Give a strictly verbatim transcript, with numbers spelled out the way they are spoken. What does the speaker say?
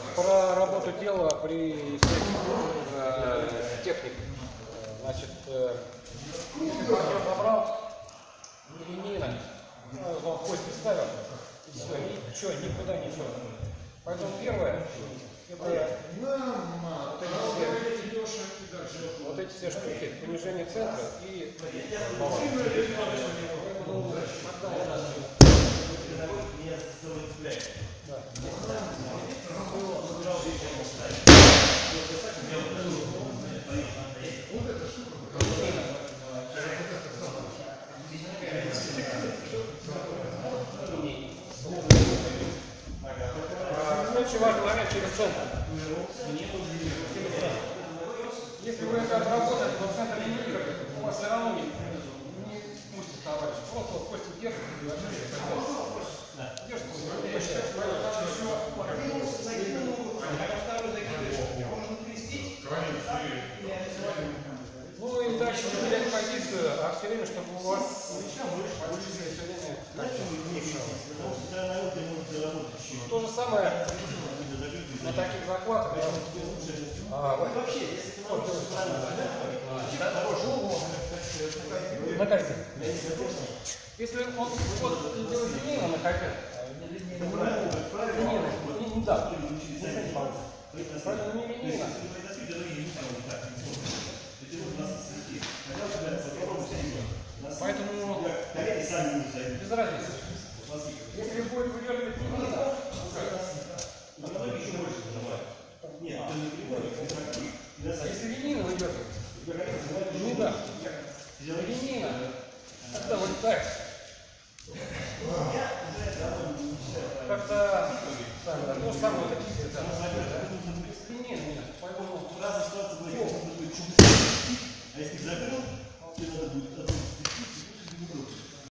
про работу тела при э, технике. Значит, э, если партнер забрал, ленина, ну, кость ставил, и все, ничего, никуда ничего. Поэтому первое, это вот эти, все, вот эти все штуки, понижение центра и баланс. Очень важный момент через центр. Если вы это отработаете, то центр не выиграет, у вас все равно не, не пустит товарищ. Просто вот кости держит и вообще держит. Ну и дальше не терять позицию, а все время, чтобы у вас позиция все время то же самое на таких захватах. А, вот. Вообще, если ты научишься на кольце. Если он вот делает линейно на кольце, линейно, не да, не получится. Правильно, не линейно. Поэтому без разницы. Если будет выдергивать линейно, нет, а если линейно выдергивать, не да, линейно, тогда вот так. Как-то то же самое вот такие цвета. Линейно, нет. Поэтому разные ситуации бывают. А если закрыл, тебе надо будет